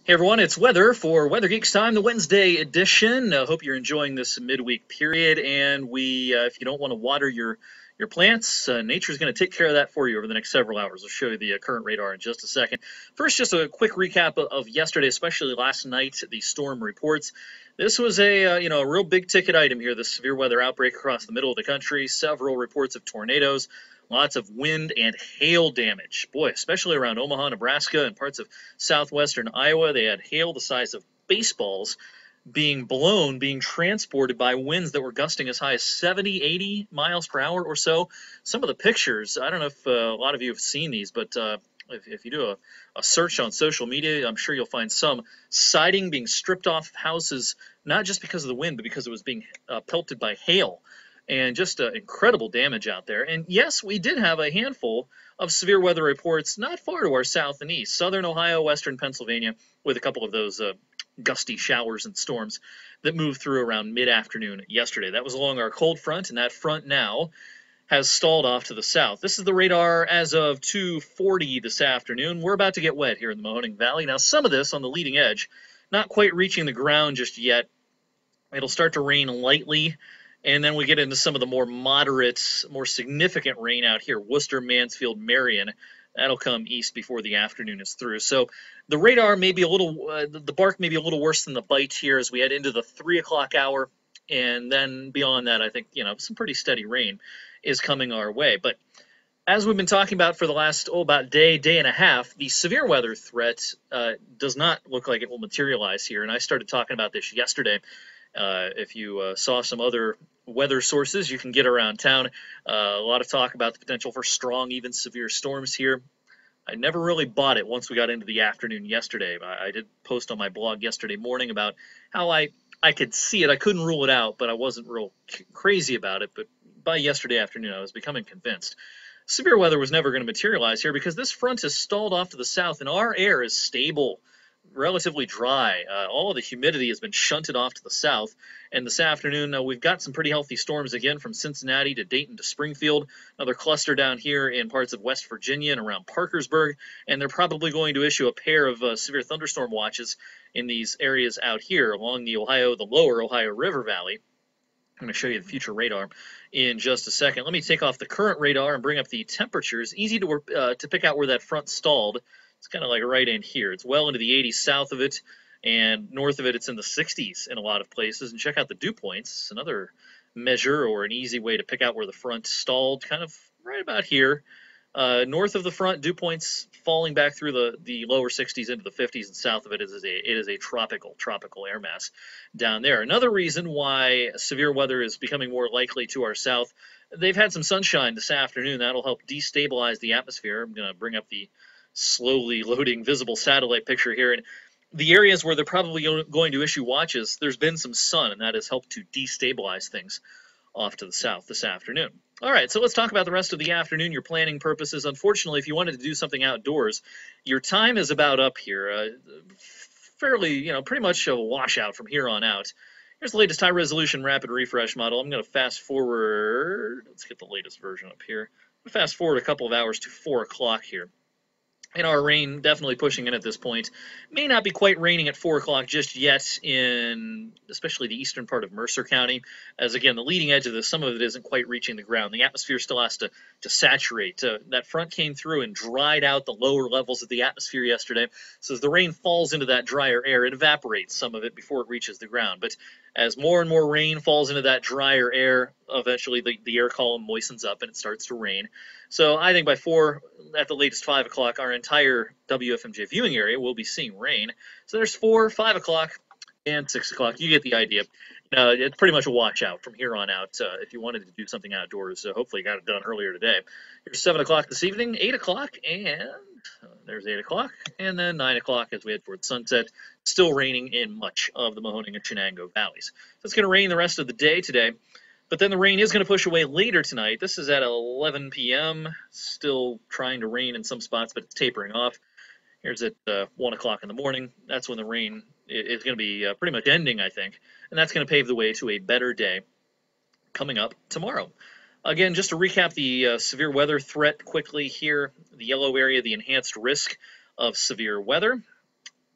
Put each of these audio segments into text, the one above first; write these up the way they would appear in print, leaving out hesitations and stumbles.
Hey everyone, it's Weather for Weather Geeks Time, the Wednesday edition. I hope you're enjoying this midweek period. And if you don't want to water your plants, nature's going to take care of that for you over the next several hours. I'll show you the current radar in just a second. First, just a quick recap of yesterday, especially last night, the storm reports. This was a real big ticket item here. The severe weather outbreak across the middle of the country. Several reports of tornadoes. Lots of wind and hail damage. Boy, especially around Omaha, Nebraska, and parts of southwestern Iowa. They had hail the size of baseballs being transported by winds that were gusting as high as 70, 80 miles per hour or so. Some of the pictures, I don't know if a lot of you have seen these, but if you do a search on social media, I'm sure you'll find some siding being stripped off of houses, not just because of the wind, but because it was being pelted by hail. And just incredible damage out there. And yes, we did have a handful of severe weather reports not far to our south and east. Southern Ohio, western Pennsylvania, with a couple of those gusty showers and storms that moved through around mid-afternoon yesterday. That was along our cold front, and that front now has stalled off to the south. This is the radar as of 2:40 this afternoon. We're about to get wet here in the Mahoning Valley. Now, some of this on the leading edge, not quite reaching the ground just yet. It'll start to rain lightly, and then we get into some of the more moderate, more significant rain out here. Worcester, Mansfield, Marion. That'll come east before the afternoon is through. So the radar may be a little, the bark may be a little worse than the bite here as we head into the 3 o'clock hour. And then beyond that, I think, some pretty steady rain is coming our way. But as we've been talking about for the last, about day and a half, the severe weather threat does not look like it will materialize here. And I started talking about this yesterday. If you saw some other weather sources you can get around town, a lot of talk about the potential for strong, even severe storms here. I never really bought it once we got into the afternoon yesterday. I did post on my blog yesterday morning about how I could see it. I couldn't rule it out, but I wasn't real crazy about it. But by yesterday afternoon, I was becoming convinced. Severe weather was never going to materialize here because this front has stalled off to the south, and our air is stable, relatively dry. All of the humidity has been shunted off to the south. And this afternoon, we've got some pretty healthy storms again from Cincinnati to Dayton to Springfield. Another cluster down here in parts of West Virginia and around Parkersburg. And they're probably going to issue a pair of severe thunderstorm watches in these areas out here along the lower Ohio River Valley. I'm going to show you the future radar in just a second. Let me take off the current radar and bring up the temperatures. Easy to pick out where that front stalled. It's kind of like right in here. It's well into the 80s south of it, and north of it, it's in the 60s in a lot of places. And check out the dew points. It's another measure or an easy way to pick out where the front stalled, kind of right about here. North of the front, dew points falling back through the lower 60s into the 50s, and south of it is a tropical air mass down there. Another reason why severe weather is becoming more likely to our south, they've had some sunshine this afternoon. That'll help destabilize the atmosphere. I'm going to bring up the slowly loading visible satellite picture here. And the areas where they're probably going to issue watches, there's been some sun, and that has helped to destabilize things off to the south this afternoon. All right, so let's talk about the rest of the afternoon, your planning purposes. Unfortunately, if you wanted to do something outdoors, your time is about up here. Fairly, pretty much a washout from here on out. Here's the latest high-resolution rapid refresh model. I'm going to fast forward. Let's get the latest version up here. I'm going to fast forward a couple of hours to 4 o'clock here. And our rain definitely pushing in at this point. May not be quite raining at 4 o'clock just yet in especially the eastern part of Mercer County, as again, the leading edge of this, some of it isn't quite reaching the ground. The atmosphere still has to saturate. That front came through and dried out the lower levels of the atmosphere yesterday. So as the rain falls into that drier air, it evaporates some of it before it reaches the ground. But as more and more rain falls into that drier air, eventually the air column moistens up and it starts to rain. So I think by 4, at the latest 5 o'clock, our entire WFMJ viewing area will be seeing rain. So there's 4, 5 o'clock, and 6 o'clock. You get the idea. It's pretty much a watch out from here on out if you wanted to do something outdoors. So hopefully you got it done earlier today. Here's 7 o'clock this evening, 8 o'clock, and there's 8 o'clock, and then 9 o'clock as we head toward sunset. Still raining in much of the Mahoning and Chenango valleys. So it's going to rain the rest of the day today. But then the rain is going to push away later tonight. This is at 11 p.m. Still trying to rain in some spots, but it's tapering off. Here's at 1 o'clock in the morning. That's when the rain is going to be pretty much ending, I think. And that's going to pave the way to a better day coming up tomorrow. Again, just to recap the severe weather threat quickly here. The yellow area, the enhanced risk of severe weather.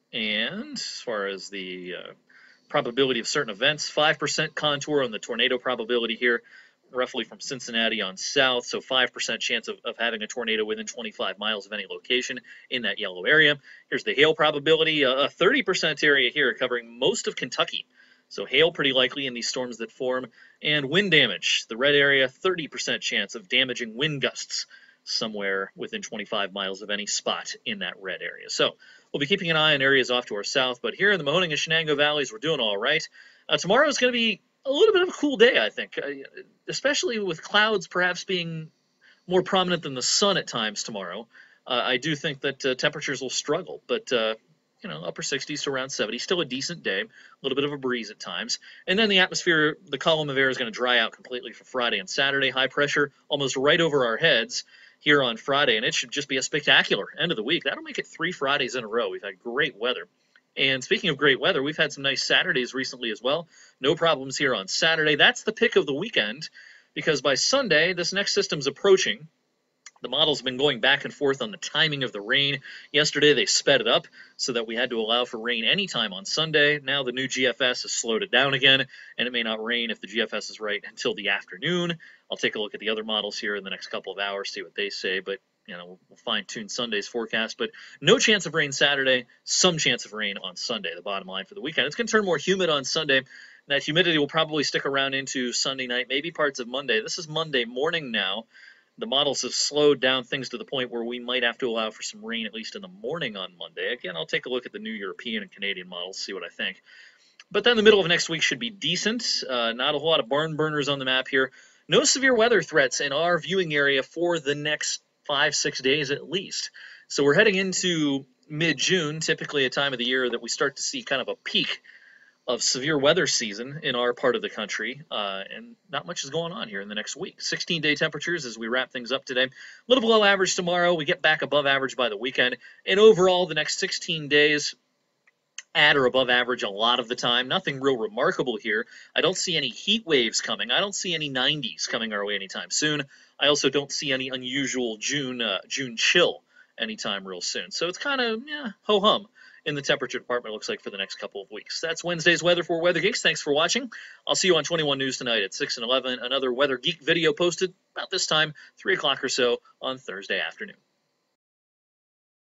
And as far as the probability of certain events, 5% contour on the tornado probability here, roughly from Cincinnati on south, so 5% chance of having a tornado within 25 miles of any location in that yellow area. Here's the hail probability, a 30% area here covering most of Kentucky. So hail pretty likely in these storms that form. And wind damage, the red area, 30% chance of damaging wind gusts somewhere within 25 miles of any spot in that red area. So we'll be keeping an eye on areas off to our south, but here in the Mahoning and Shenango valleys, we're doing all right. Tomorrow is going to be a little bit of a cool day, I think, especially with clouds perhaps being more prominent than the sun at times tomorrow. I do think that temperatures will struggle, but upper 60s to around 70, still a decent day, a little bit of a breeze at times. And then the atmosphere, the column of air is going to dry out completely for Friday and Saturday. High pressure almost right over our heads here on Friday, and it should just be a spectacular end of the week. That'll make it 3 Fridays in a row. We've had great weather. And speaking of great weather, we've had some nice Saturdays recently as well. No problems here on Saturday. That's the pick of the weekend, because by Sunday, this next system's approaching. The model's been going back and forth on the timing of the rain. Yesterday, they sped it up so that we had to allow for rain anytime on Sunday. Now the new GFS has slowed it down again, and it may not rain if the GFS is right until the afternoon. I'll take a look at the other models here in the next couple of hours, see what they say, but we'll fine-tune Sunday's forecast. But no chance of rain Saturday, some chance of rain on Sunday, the bottom line for the weekend. It's going to turn more humid on Sunday. That humidity will probably stick around into Sunday night, maybe parts of Monday. This is Monday morning now. The models have slowed down things to the point where we might have to allow for some rain, at least in the morning on Monday. Again, I'll take a look at the new European and Canadian models, see what I think. But then the middle of next week should be decent. Not a whole lot of barn burners on the map here. No severe weather threats in our viewing area for the next 5-6 days at least. So we're heading into mid-June, typically a time of the year that we start to see kind of a peak of severe weather season in our part of the country, and not much is going on here in the next week. 16-day temperatures as we wrap things up today. A little below average tomorrow. We get back above average by the weekend. And overall, the next 16 days, at or above average a lot of the time. Nothing real remarkable here. I don't see any heat waves coming. I don't see any 90s coming our way anytime soon. I also don't see any unusual June chill anytime real soon. So it's kind of, ho-hum in the temperature department, it looks like, for the next couple of weeks. That's Wednesday's weather for Weather Geeks. Thanks for watching. I'll see you on 21 News tonight at 6 and 11. Another Weather Geek video posted about this time, 3 o'clock or so on Thursday afternoon.